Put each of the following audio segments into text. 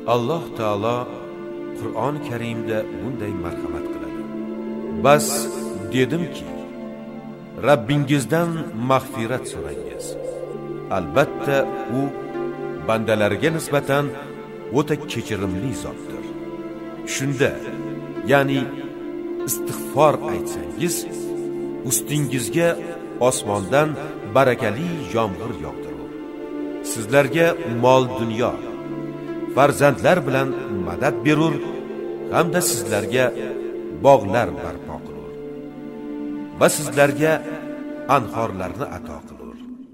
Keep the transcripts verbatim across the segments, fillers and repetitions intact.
Alloh taolo Qur'oni Karimda bunday marhamat qiladi. Bas dedimki, Rabbingizdan mag'firat so'rangiz. Albatta u bandalarga nisbatan o'ta kechirimli zotdir. Shunda, ya'ni istig'for aytsangiz, ustingizga osmondan barakali yomg'ir yog'dirur. Sizlarga mol dunyo, farzandlar bilan madad berur hamda sizlarga bog'lar barpo qilur va sizlarga anhorlarni ato qilur.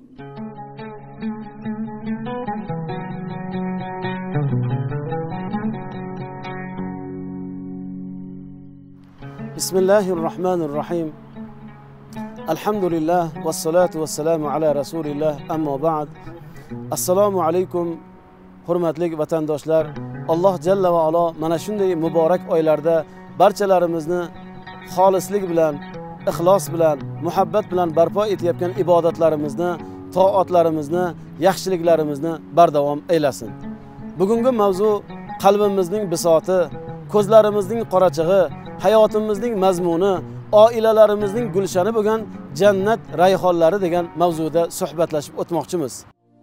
Bismillahirrahmanirrahim. Alhamdulillah vassalatu vassalamu ala rasulillah, amma ba'd. Assalomu alaykum hurmatli vatandoshlar. Alloh jalla va alo mana shunday muborak oylarda barchalarimizni xolislik bilan, ixlos bilan, muhabbat bilan barpo etayotgan ibodatlarimizni, toatlarimizni, yaxshiliklarimizni bardavom aylasin. Bugungi mavzu qalbimizning bisoti, ko'zlarimizning qorachig'i, hayotimizning mazmuni, oilalarimizning gulshani bo'lgan jannat rayhonlari degan mavzuda suhbatlashib o'tmoqchimiz.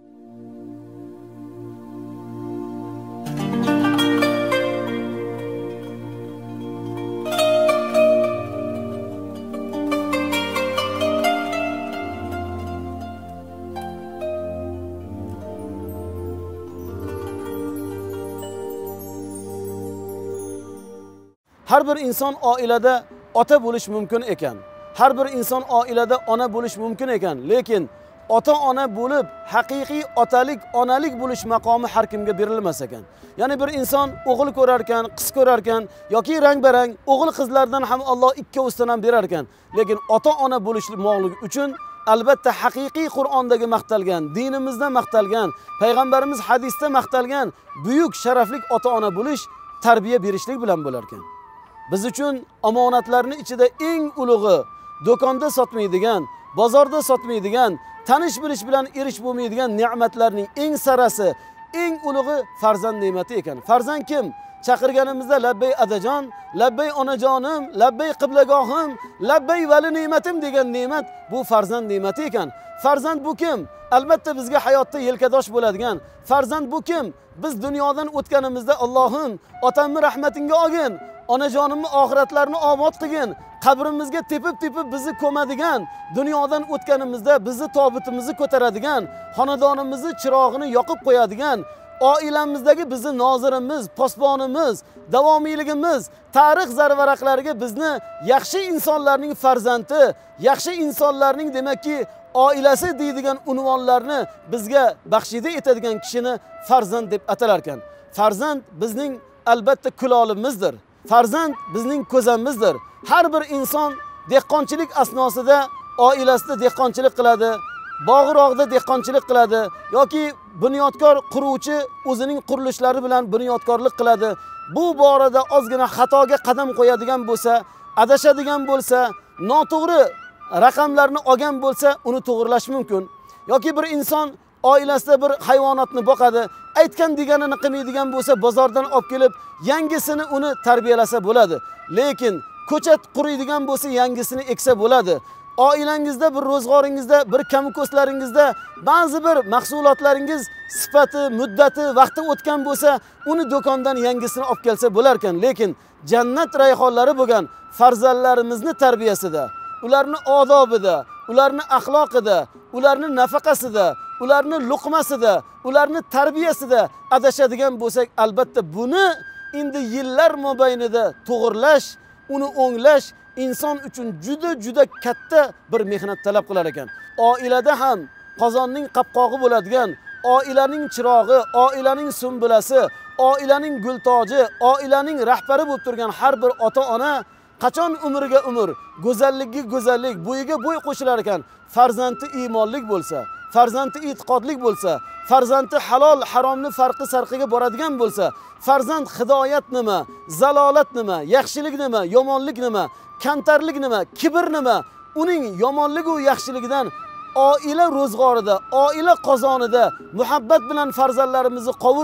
Har bir inson oilada ota bo'lish mumkin ekan. Har bir inson oilada ona bo'lish mumkin ekan, lekin ota-ona bo'lib, haqiqiy otalik, onalik bo'lish maqomi har kimga berilmas ekan. Ya'ni bir inson o'g'il ko'rar ekan, qiz ko'rar ekan yoki rang-barang o'g'il qizlardan ham Alloh ikkovsidan ham berar ekan, lekin ota-ona bo'lishmoqligi uchun albatta haqiqiy Qur'ondagi maqtalgan, dinimizda maqtalgan, payg'ambarimiz hadisda maqtalgan buyuk sharafli ota-ona bo'lish, tarbiya berishlik bilan bo'lar ekan. Biz uchun omonatlarning ichida eng ulug'i, do'konda sotmaydigan, bozorda sotmaydigan, tanish bilish bilan erish bo'lmaydigan ne'matlarning eng sarasi, eng ulug'i farzand ne'mati ekan. Farzand kim? Chaqirganimizda labbay adajon, labbay onajonim, labbay qiblagohim, labbay vali ne'matim degan ne'mat bu farzand ne'mati ekan. Farzand bu kim? Albatta bizga hayotda yelkadosh bo'ladigan. Farzand bu kim? Biz dunyodan o'tganimizda Allohim, otamni rahmatingga olgin, onajonimni oxiratlarini omad qilgin, qabrimizga tepib-tepib bizni ko'madigan, dunyodan o'tganimizda bizni tobutimizni ko'taradigan, xonadonimizni chirog'ini yoqib qo'yadigan, oilamizdagi bizni nozirimiz, posbonimiz, davomiyligimiz, tarix zarvaraqlariga bizni yaxshi insonlarning farzandi, yaxshi insonlarning demakki oilasi deydigan unvonlarni bizga baxshida etadigan kishini farzand deb atalar ekan. Farzand bizning albatta kulolimizdir. Farzand bizning ko'zamizdir. Har bir inson dehqonchilik asnosida oilasida dehqonchilik qiladi, bog'roqda dehqonchilik qiladi yoki bunyodkor quruvchi o'zining qurilishlari bilan bunyodkorlik qiladi. Bu borada ozgina xatoga qadam qo'yadigan bo'lsa, adashadigan bo'lsa, noto'g'ri raqamlarni olgan bo'lsa, uni to'g'rilash mumkin. Yoki bir inson oilasida bir hayvonotni boqadi, aytgan deganini qilmaydigan bo'lsa, bozordan olib kelib yangisini uni tarbiyalasa bo'ladi. Lekin ko'chat quriydigan bo'lsa, yangisini eksa bo'ladi. Oilangizda bir ro'zg'oringizda, bir kamko'slaringizda ba'zi bir mahsulotlaringiz sifati, muddati, vaqti o'tgan bo'lsa, uni do'kondan yangisini olib kelsa bo'lar ekan. Lekin jannat rayhonlari bo'lgan farzandlarimizni tarbiyasida, ularni odobida, ularni axloqida, ularni nafaqasida, ularni luqmasida, ularni tarbiyasida adashadigan bo'lsak, albatta buni endi yillar mobaynida to'g'irlash, uni o'nglash inson uchun juda juda katta bir mehnat talab qilar ekan. Oilada ham qozonning qopqog'i bo'ladigan, oilaning chirog'i, oilaning sumbulasi, oilaning gultoji, oilaning rahbari bo'lib turgan har bir ota-ona qachon umriga umr, go'zallikka go'zallik, bo'yiga bo'y qo'shilar ekan. Farzandi iymonlik bo'lsa, farzandi e'tiqodlik bo'lsa, farzandi halol haromni farqi sarqiga boradigan bo'lsa, farzand hidoyat nima, zalolat nima, yaxshilik nima, yomonlik nima, kamtarlik nima, kibr nima, uning yomonligi va yaxshiligidan oila ro'zg'orida, oila qozonida muhabbat bilan farzandlarimizni qovurib,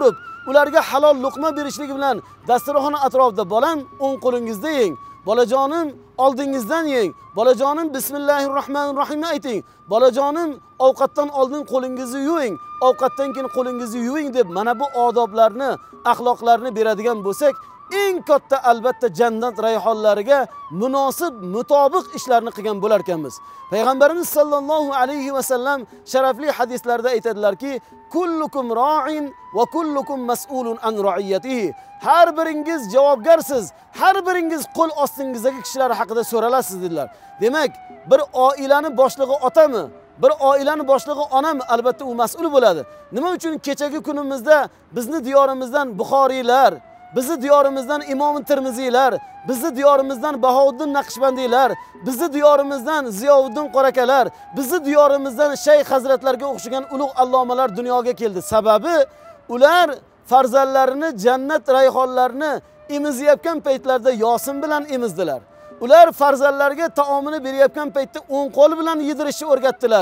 ularga halol luqma berishlik bilan dasturxon atrofida bolam o'ng qo'lingizda yeng, bolajonim oldingizdan yeng, bolajonim bismillahirrohmanirrohim ayting, bolajonim ovqatdan oldin qo'lingizni yuving, ovqatdan keyin qo'lingizni yuving deb mana bu odoblarni, axloqlarni beradigan bo'lsak, eng katta albatta jannat rayhonlariga munosib, mutobiq ishlarni qilgan bo'lar ekanmiz. Payg'ambarimiz sollallohu alayhi va sallam sharafli hadislarda aytadilarki, kullukum ra'in va kullukum mas'ulun an ra'iyatihi. Har biringiz javobgarsiz, har biringiz qo'l ostingizdagi kishilar haqida so'ralasiz dedilar. Demak, bir oilani boshlig'i otami, bir oilani boshlig'i onami albatta u mas'ul bo'ladi. Nima uchun kechagi kunimizda bizni diyorimizdan Buxoriylar, bizni diyorimizdan Imom Tirmiziylar, bizni diyorimizdan Bahouddin Naqshbandiylar, bizni diyorimizdan Ziyovuddin Qorakalar, bizni diyorimizdan Shayx hazratlarga o'xshagan ulug' allomalar dunyoga keldi. Sababi ular farzandlarini jannat rayhonlarini emizayotgan paytlarda Yosin bilan emizdilar. Ular farzandlarga taomini berayotgan paytda o'ng qo'l bilan yedirishni o'rgatdilar.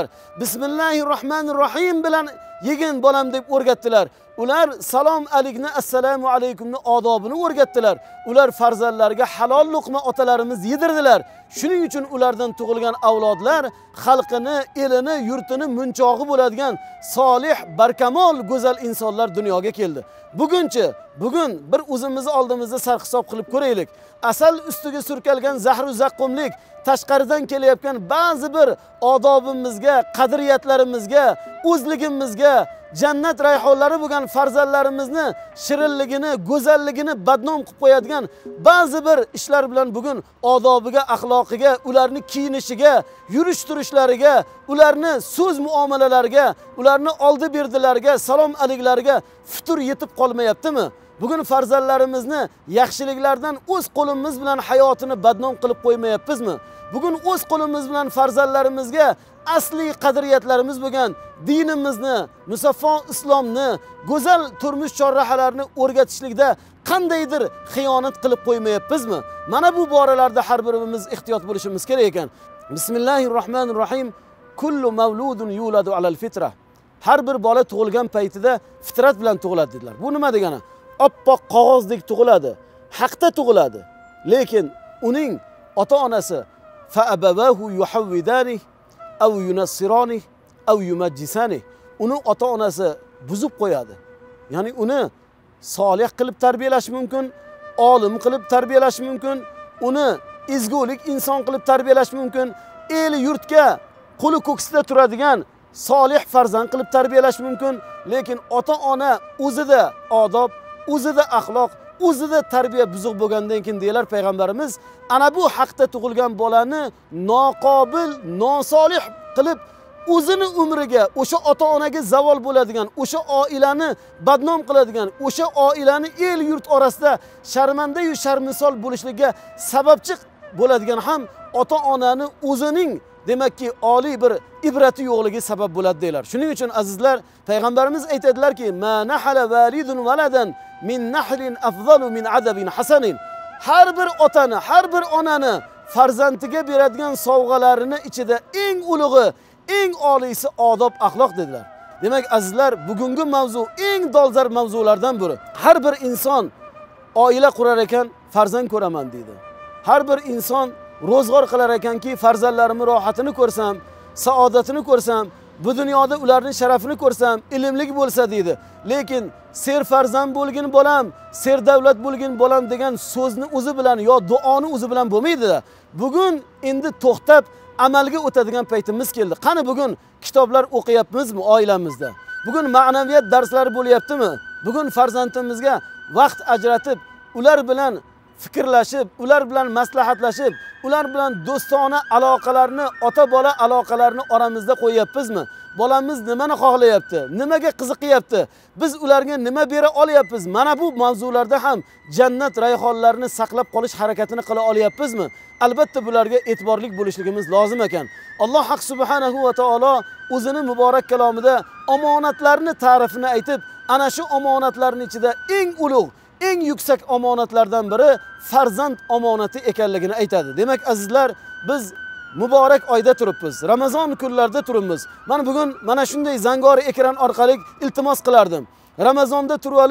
Bismillahirrohmanirrohim bilan yegin bolam deb o'rgatdilar. Ular salom alikni, assalomu alaykumni odobini o'rgatdilar. Ular farzandlarga halol luqma otalarimiz yedirdilar. Shuning uchun ulardan tug'ilgan avlodlar xalqini, elini, yurtini munchog'i bo'ladigan solih, barkamol, go'zal insonlar dunyoga keldi. Bugunchi, bugun bir o'zimizni oldimizda sarhisob qilib ko'raylik. Asal ustiga surkalgan zahru zaqqumlik tashqaridan kelayotgan ba'zi bir odobimizga, qadriyatlarimizga, o'zligimizga, jannat rayhonlari bo'lgan farzandlarimizni shirinligini, go'zalligini badnom qilib qo'yadigan ba'zi bir ishlar bilan bugun odobiga, axloqiga, ularni kiyinishiga, yurish turishlariga, ularni so'z muomalalariga, ularni oldi berdilariga, salom aliklariga futur yetib qolmayaptimi? Bugun farzandlarimizni yaxshiliklardan o'z qo'limiz bilan hayotini badnom qilib qo'ymayapmizmi? Bugun o'z qo'limiz bilan farzandlarimizga asli qadriyatlarimiz bo'lgan dinimizni, musaffo islomni, go'zal turmush chorrahalarini o'rgatishlikda qandaydir xiyonat qilib qo'ymayapmizmi? Mana bu boralarda har birimiz ehtiyot bo'lishimiz kerak ekan. Bismillahirrohmanirrohim. Kullu mavludun yuladu alal fitra. Har bir bola tug'ilgan paytida fitrat bilan tug'iladi dedilar. Bu nima degani? Oppoq qog'ozdek tug'iladi, haqda tug'iladi. Lekin uning ota-onasi fa abawahu yuhawwidani aw yunassirani aw yumajjisani. Uni ota-onasi buzib qo'yadi. Ya'ni uni solih qilib tarbiyalash mumkin, olim qilib tarbiyalash mumkin, uni ezgulik inson qilib tarbiyalash mumkin, el yurtga qo'li ko'ksida turadigan solih farzand qilib tarbiyalash mumkin. Lekin ota-ona o'zida odob, o'zida axloq, o'zida tarbiya buzuq bo'lgandan keyin deylar payg'ambarimiz, ana bu haqda tug'ilgan bolani noqobil, nosolih qilib o'zini umriga, o'sha ota-onaga zavol bo'ladigan, o'sha oilani badnom qiladigan, o'sha oilani el yurt orasida sharmanda yu sharmisol bo'lishligiga sababchi bo'ladigan ham ota-onani o'zining demakki oliy bir ibrati yo'qligi sabab bo'ladi deylar. Shuning uchun azizlar, payg'ambarimiz aytadilarki, ma nahala validun valadan min nahlin afzalu min adabin hasanin. Har bir otani, har bir onani farzandiga beradigan sovg'alarini ichida eng ulug'i, eng oliysi odob, axloq dedilar. Demak azizlar, bugungi mavzu eng dolzarb mavzulardan biri. Har bir inson oila qurar ekan, farzand ko'raman deydi. Har bir inson ro'zg'or qilar ekanki, farzandlarimni rohatini ko'rsam, saodatini ko'rsam, bu dunyoda ularning sharafini ko'rsam, ilmli bo'lsa deydi. Lekin ser farzand bo'lgin bolam, ser davlat bo'lgin bolam degan so'zni o'zi bilan yo duoni o'zi bilan bo'lmaydi. Bugun endi to'xtab amalga o'tadigan paytimiz keldi. Qani bugun kitoblar o'qiyapmizmi oilamizda? Bugun ma'naviyat darslari bo'lyaptimi? Bugun farzandimizga vaqt ajratib, ular bilan fikrlashib, ular bilan maslahatlashib, ular bilan do'stona aloqalarni, ota-bola aloqalarini oramizda qo'yyapmizmi? Bolamiz nimani xohlayapti? Nimaga qiziqyapti? Biz ularga nima bera olyapmiz? Mana bu mavzularda ham jannat rayhonlarini saqlab qolish harakatini qila olyapmizmi? Albatta bularga e'tiborli bo'lishligimiz lozim ekan. Alloh haq subhanahu va taolo o'zini muborak kalomida omonatlarni ta'rifini aytib, ana shu omonatlarning ichida eng ulug', eng yuksak omonatlardan biri farzand omonati ekanligini aytadi. Demak azizlar, biz muborak oyda turibmiz. Ramazon kunlarida turibmiz. Mana bugun mana shunday zangori ekran orqali iltimos qilardim. Ramazonda turib olib,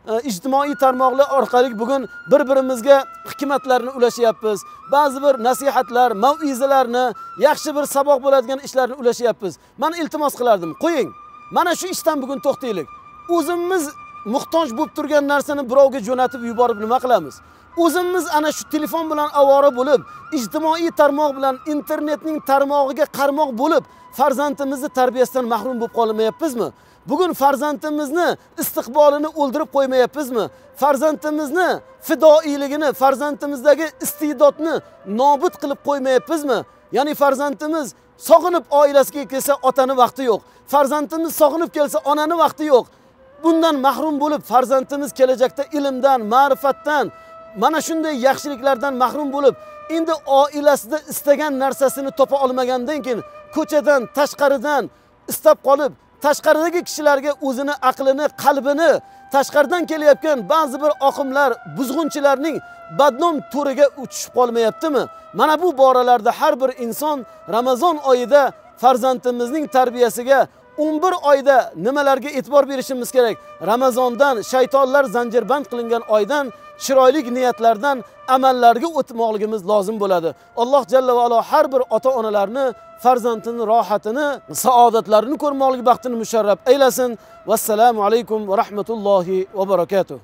ijtimoiy tarmoqlar orqali bugun bir-birimizga hikmatlarni ulashyapmiz. Ba'zi bir nasihatlar, mav'izalarni, yaxshi bir saboq bo'ladigan ishlarni ulashyapmiz. Men iltimos qilardim, qo'ying. Mana shu ishdan bugun to'xtaylik. O'zimiz muhtoj bo'lib turgan narsani birovga jo'natib yuborib nima qilamiz? O'zimiz ana shu telefon bilan avora bo'lib, ijtimoiy tarmoq bilan internetning tarmog'iga qarmoq bo'lib, farzandimizni tarbiyasidan mahrum bo'lib qolmayapmizmi? Bugun farzandimizni istiqbolini o'ldirib qo'ymayapmizmi? Farzandimizni fidoiligini, farzandimizdagi iste'dodni nobud qilib qo'ymayapmizmi? Ya'ni farzandimiz sog'inib oilasiga kelsa otani vaqti yo'q. Farzandimiz sog'inib kelsa onani vaqti yo'q. Bundan mahrum bo'lib farzandimiz kelajakda ilmdan, ma'rifatdan, mana shunday yaxshiliklardan mahrum bo'lib, endi oilasida istagan narsasini topa olmagandan keyin ko'chadan, tashqaridan istab qolib, tashqaridagi kishilarga o'zini aqlini, qalbini, tashqaridan kelayotgan ba'zi bir oqimlar, buzg'unchilarning badnom to'riga uchishib qolmayaptimi? Mana bu boralarda har bir inson Ramazon oyida farzandimizning tarbiyasiga o'n bir oyda nimalarga e'tibor berishimiz kerak? Ramazondan, shaytonlar zanjirband qilingan oydan chiroyli niyatlardan amallarga o'tmoqligimiz lozim bo'ladi. Alloh jalla va alo har bir ota-onalarni farzandining rohatini, saodatlarini ko'rmoqlik baxtini musharraf aylasin. Vassalomu alaykum va rahmatullohi va barakatuh.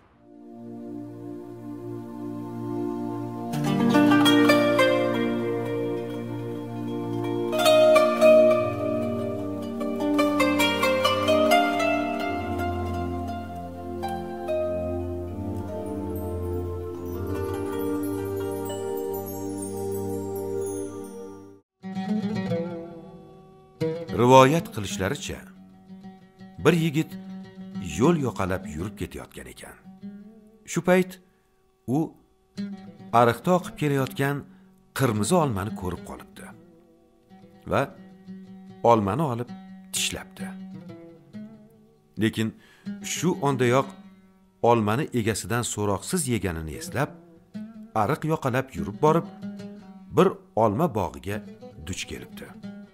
Rivoyat qilishlaricha, bir yigit yo'l yoqalab yurib ketayotgan ekan. Shu payt u ariqda oqib kelayotgan qirmizi olmani ko'rib qolibdi va olmani olib tishlabdi. Lekin shu ondayoq olmani egasidan so'roqsiz yeganini eslab, ariq yoqalab yurib borib, bir olma bog'iga duch kelibdi.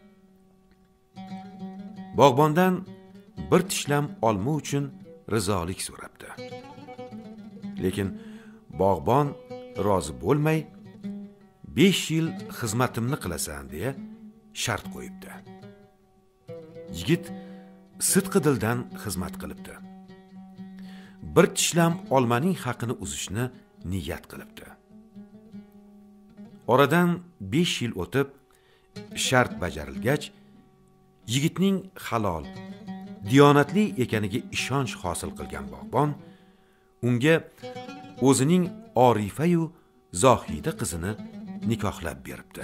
Bog'bondan bir tishlam olma uchun rizolik so'rabdi. Lekin bog'bon rozi bo'lmay, besh yil xizmatimni qilasan deya shart qo'yibdi. Yigit sidqi dildan xizmat qilibdi. Bir tishlam olmaning haqini uzishni niyat qilibdi. Oradan besh yil o'tib, shart bajarilgach, yigitning halol, diyonatli ekaniga ishonch hosil qilgan bog'bon unga o'zining Orifa-yu Zohida qizini nikohlab beribdi.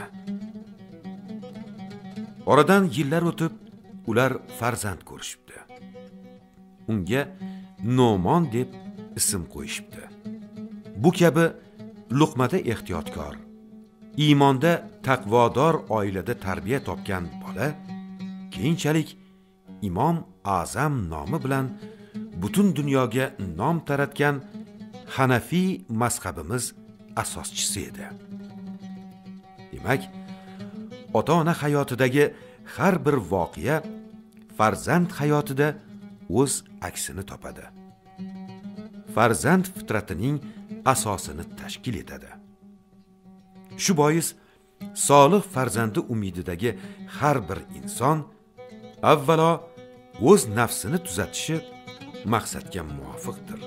Oradan yillar o'tib, ular farzand ko'rishibdi. Unga No'mon deb ism qo'yishibdi. Bu kabi luqmada ehtiyotkor, iymonda taqvodor oilada tarbiya topgan bola keyinchalik Imom Azam nomi bilan butun dunyoga nom taratgan Hanafiy mazhabimiz asoschisi edi. Demak, ota-ona hayotidagi har bir voqea farzand hayotida o'z aksini topadi. Farzand fitratining asosini tashkil etadi. Shu bois solih farzandi umididagi har bir inson avvalo o'z nafsini tuzatishi maqsadga muvofiqdir.